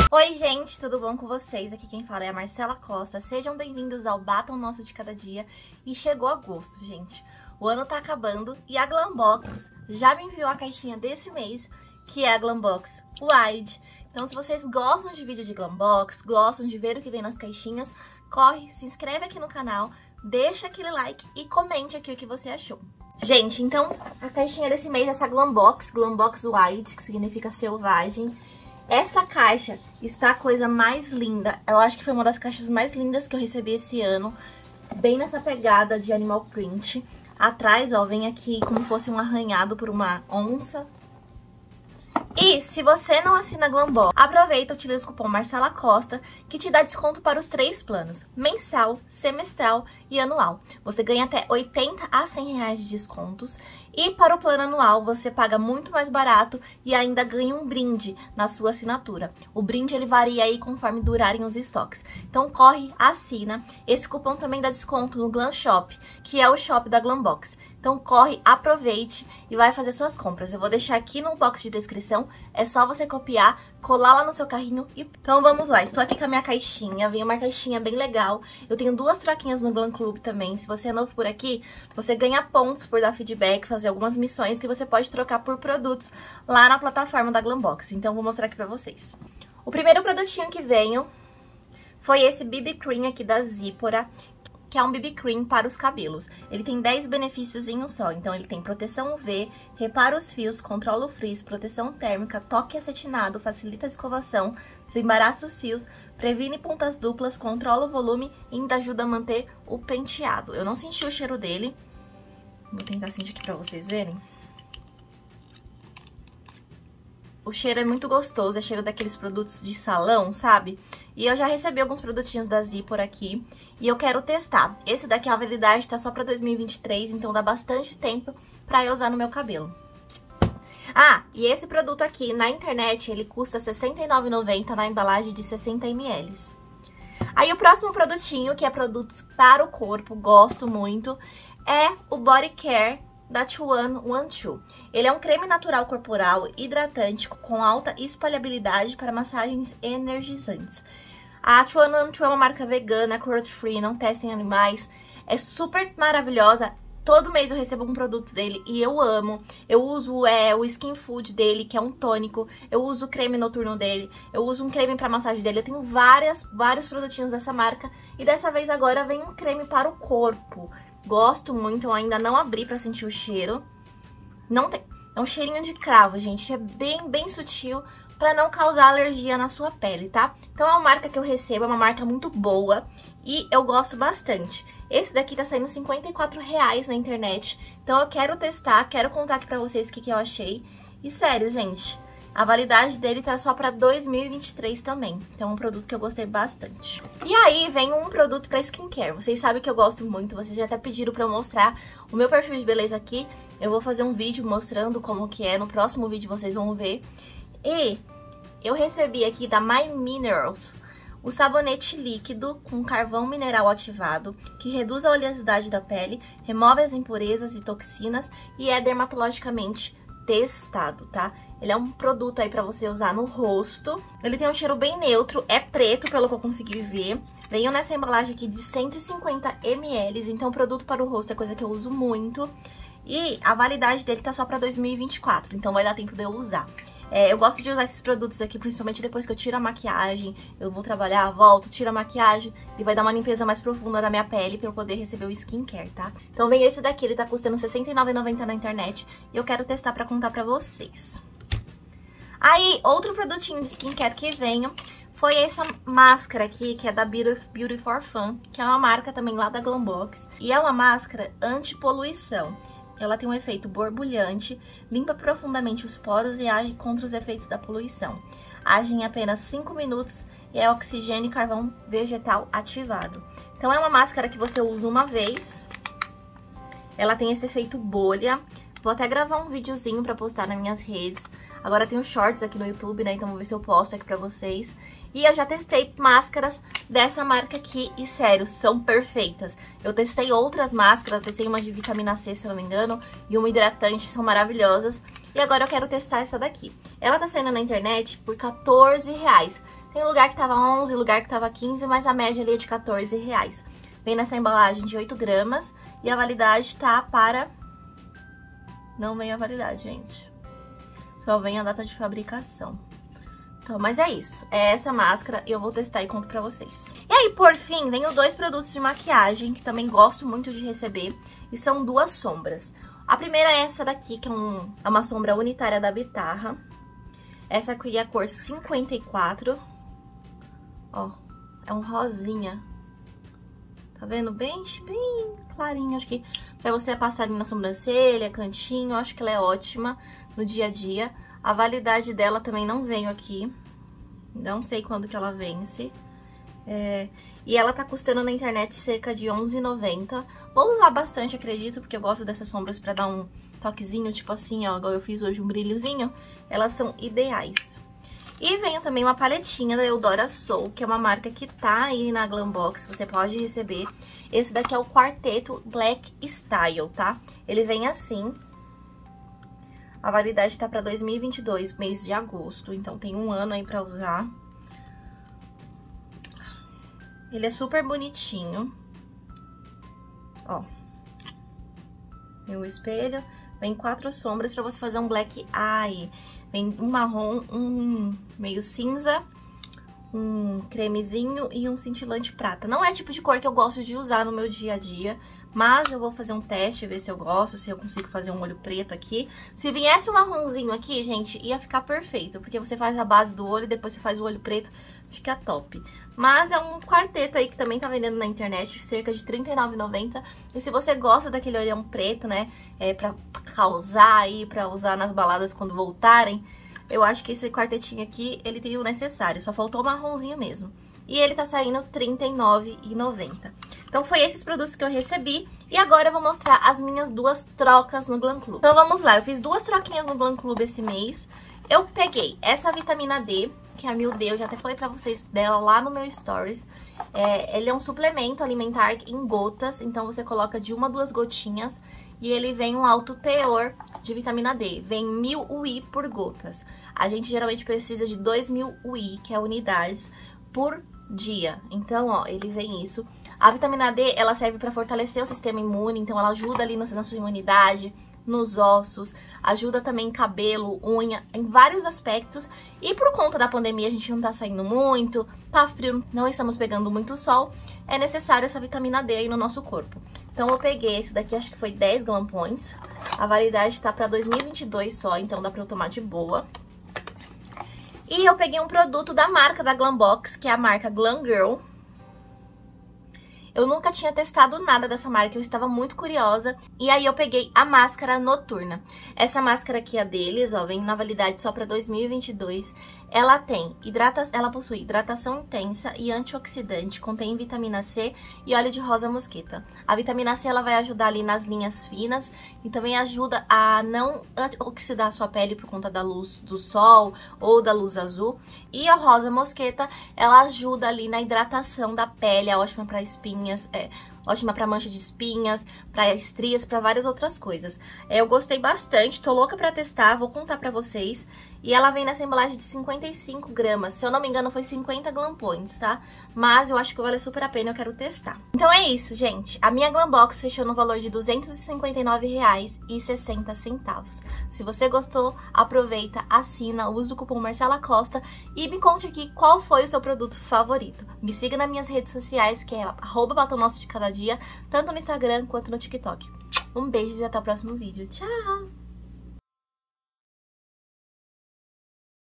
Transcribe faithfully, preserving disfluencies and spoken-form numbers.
Oi gente, tudo bom com vocês? Aqui quem fala é a Marcela Costa. Sejam bem-vindos ao Batom Nosso de Cada Dia. E chegou agosto, gente. O ano tá acabando e a Glambox já me enviou a caixinha desse mês, que é a Glambox Wide. Então se vocês gostam de vídeo de Glambox, gostam de ver o que vem nas caixinhas, corre, se inscreve aqui no canal, deixa aquele like e comente aqui o que você achou. Gente, então a caixinha desse mês é essa Glambox, Glambox Wide, que significa selvagem. Essa caixa está a coisa mais linda. Eu acho que foi uma das caixas mais lindas que eu recebi esse ano. Bem nessa pegada de animal print. Atrás, ó, vem aqui como fosse um arranhado por uma onça. E se você não assina a Glambox, aproveita e utiliza o cupom Marcela Costa, que te dá desconto para os três planos, mensal, semestral e anual. Você ganha até oitenta a cem reais de descontos. E para o plano anual, você paga muito mais barato e ainda ganha um brinde na sua assinatura. O brinde, ele varia aí conforme durarem os estoques. Então, corre, assina. Esse cupom também dá desconto no Glam Shop, que é o shop da Glambox. Então, corre, aproveite e vai fazer suas compras. Eu vou deixar aqui no box de descrição. É só você copiar, colar lá no seu carrinho e... Então, vamos lá. Estou aqui com a minha caixinha. Vem uma caixinha bem legal. Eu tenho duas troquinhas no Glam Club também. Se você é novo por aqui, você ganha pontos por dar feedback, fazer algumas missões que você pode trocar por produtos lá na plataforma da Glambox. Então, vou mostrar aqui pra vocês. O primeiro produtinho que veio foi esse B B Cream aqui da Zipora, que é um B B Cream para os cabelos. Ele tem dez benefícios em um só. Então, ele tem proteção U V, repara os fios, controla o frizz, proteção térmica, toque acetinado, facilita a escovação, desembaraça os fios, previne pontas duplas, controla o volume e ainda ajuda a manter o penteado. Eu não senti o cheiro dele. Vou tentar sentir aqui pra vocês verem. O cheiro é muito gostoso, é cheiro daqueles produtos de salão, sabe? E eu já recebi alguns produtinhos da Zipora aqui e eu quero testar. Esse daqui, a validade tá só pra dois mil e vinte e três, então dá bastante tempo pra eu usar no meu cabelo. Ah, e esse produto aqui, na internet, ele custa sessenta e nove reais e noventa centavos na embalagem de sessenta mililitros. Aí o próximo produtinho, que é produtos para o corpo, gosto muito, é o Body Care da Two One One Two. Ele é um creme natural corporal hidratante com alta espalhabilidade para massagens energizantes. A Two One One Two é uma marca vegana, cruelty free, não testem animais. É super maravilhosa. Todo mês eu recebo um produto dele e eu amo. Eu uso é, o Skin Food dele, que é um tônico. Eu uso o creme noturno dele. Eu uso um creme para massagem dele. Eu tenho várias, vários produtinhos dessa marca. E dessa vez agora vem um creme para o corpo. Gosto muito, eu ainda não abri pra sentir o cheiro. Não tem... É um cheirinho de cravo, gente. É bem, bem sutil pra não causar alergia na sua pele, tá? Então é uma marca que eu recebo, é uma marca muito boa e eu gosto bastante. Esse daqui tá saindo cinquenta e quatro reais na internet. Então eu quero testar, quero contar aqui pra vocês o que, que eu achei. E sério, gente, a validade dele tá só pra dois mil e vinte e três também. Então é um produto que eu gostei bastante. E aí vem um produto pra skincare. Vocês sabem que eu gosto muito, vocês já até pediram pra eu mostrar o meu perfil de beleza aqui. Eu vou fazer um vídeo mostrando como que é. No próximo vídeo vocês vão ver. E eu recebi aqui da My Minerals o sabonete líquido com carvão mineral ativado, que reduz a oleosidade da pele, remove as impurezas e toxinas e é dermatologicamente testado, tá? Ele é um produto aí pra você usar no rosto. Ele tem um cheiro bem neutro, é preto pelo que eu consegui ver. Veio nessa embalagem aqui de cento e cinquenta mililitros, então produto para o rosto é coisa que eu uso muito. E a validade dele tá só pra dois mil e vinte e quatro, então vai dar tempo de eu usar. É, eu gosto de usar esses produtos aqui, principalmente depois que eu tiro a maquiagem. Eu vou trabalhar, volto, tiro a maquiagem e vai dar uma limpeza mais profunda na minha pele pra eu poder receber o skincare, tá? Então vem esse daqui, ele tá custando sessenta e nove reais e noventa centavos na internet e eu quero testar pra contar pra vocês. Aí, outro produtinho de skincare que veio foi essa máscara aqui, que é da Beauty, Beauty for Fun, que é uma marca também lá da Glambox. E é uma máscara anti-poluição. Ela tem um efeito borbulhante, limpa profundamente os poros e age contra os efeitos da poluição. Age em apenas cinco minutos e é oxigênio e carvão vegetal ativado. Então é uma máscara que você usa uma vez. Ela tem esse efeito bolha. Vou até gravar um videozinho pra postar nas minhas redes. Agora tem os shorts aqui no YouTube, né? Então vou ver se eu posto aqui pra vocês. E eu já testei máscaras dessa marca aqui e, sério, são perfeitas. Eu testei outras máscaras, testei uma de vitamina C, se eu não me engano, e uma hidratante, são maravilhosas. E agora eu quero testar essa daqui. Ela tá saindo na internet por quatorze reais. Tem lugar que tava onze, lugar que tava quinze, mas a média ali é de quatorze reais. Vem nessa embalagem de oito gramas e a validade tá para... Não vem a validade, gente. Só vem a data de fabricação. Então, mas é isso. É essa máscara e eu vou testar e conto pra vocês. E aí, por fim, venho dois produtos de maquiagem que também gosto muito de receber. E são duas sombras. A primeira é essa daqui, que é, um, é uma sombra unitária da Bitarra. Essa aqui é a cor cinquenta e quatro. Ó, é um rosinha. Tá vendo? Bem, bem clarinho. Acho que pra você passar ali na sobrancelha, cantinho, acho que ela é ótima no dia a dia. A validade dela também não veio aqui. Não sei quando que ela vence. É... E ela tá custando na internet cerca de onze reais e noventa centavos. Vou usar bastante, acredito, porque eu gosto dessas sombras pra dar um toquezinho, tipo assim, ó, igual eu fiz hoje, um brilhozinho. Elas são ideais. E veio também uma paletinha da Eudora Soul, que é uma marca que tá aí na Glambox, você pode receber. Esse daqui é o Quarteto Black Style, tá? Ele vem assim. A validade tá pra dois mil e vinte e dois, mês de agosto, então tem um ano aí pra usar. Ele é super bonitinho. Ó. Tem o espelho. Vem quatro sombras pra você fazer um black eye. Vem um marrom, um meio cinza, um cremezinho e um cintilante prata. Não é tipo de cor que eu gosto de usar no meu dia a dia, mas eu vou fazer um teste, ver se eu gosto, se eu consigo fazer um olho preto aqui. Se viesse um marronzinho aqui, gente, ia ficar perfeito, porque você faz a base do olho e depois você faz o olho preto, fica top. Mas é um quarteto aí que também tá vendendo na internet, cerca de trinta e nove reais e noventa centavos. E se você gosta daquele olhão preto, né, é pra causar aí, pra usar nas baladas quando voltarem, eu acho que esse quartetinho aqui, ele tem o necessário, só faltou o marronzinho mesmo. E ele tá saindo trinta e nove reais e noventa centavos. Então foi esses produtos que eu recebi. E agora eu vou mostrar as minhas duas trocas no Glam Club. Então vamos lá, eu fiz duas troquinhas no Glam Club esse mês. Eu peguei essa vitamina D, que é a Mil D, eu já até falei pra vocês dela lá no meu stories. É, ele é um suplemento alimentar em gotas, então você coloca de uma a duas gotinhas e ele vem um alto teor de vitamina D. Vem mil U I por gotas. A gente geralmente precisa de dois mil U I, que é unidades, por dia. Então, ó, ele vem isso. A vitamina D, ela serve pra fortalecer o sistema imune, então ela ajuda ali no, na sua imunidade, nos ossos, ajuda também em cabelo, unha, em vários aspectos. E por conta da pandemia a gente não tá saindo muito, tá frio, não estamos pegando muito sol, é necessário essa vitamina D aí no nosso corpo. Então eu peguei esse daqui, acho que foi dez Glam Points, a validade tá pra dois mil e vinte e dois só, então dá pra eu tomar de boa. E eu peguei um produto da marca da Glambox, que é a marca Glam Girl. Eu nunca tinha testado nada dessa marca, eu estava muito curiosa. E aí eu peguei a máscara noturna. Essa máscara aqui é deles, ó, vem na validade só para dois mil e vinte e dois. Ela tem hidrata... ela possui hidratação intensa e antioxidante, contém vitamina C e óleo de rosa mosqueta. A vitamina C ela vai ajudar ali nas linhas finas e também ajuda a não oxidar a sua pele por conta da luz do sol ou da luz azul. E a rosa mosqueta, ela ajuda ali na hidratação da pele, é ótima para espinhas, é ótima para mancha de espinhas, para estrias, para várias outras coisas. Eu gostei bastante, tô louca para testar, vou contar para vocês. E ela vem nessa embalagem de cinquenta e cinco gramas, se eu não me engano foi cinquenta Glam Points, tá? Mas eu acho que vale super a pena, eu quero testar. Então é isso, gente. A minha Glambox fechou no valor de duzentos e cinquenta e nove reais e sessenta centavos. Se você gostou, aproveita, assina, usa o cupom Marcela Costa e me conte aqui qual foi o seu produto favorito. Me siga nas minhas redes sociais, que é arroba batom nosso de cada dia, tanto no Instagram quanto no TikTok. Um beijo e até o próximo vídeo. Tchau!